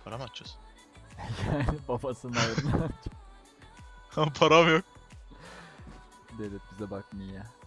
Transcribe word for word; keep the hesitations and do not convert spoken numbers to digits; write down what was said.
Para mı açacağız? Yani babasının ayarını Param yok. devlet bize bakmıyor ya.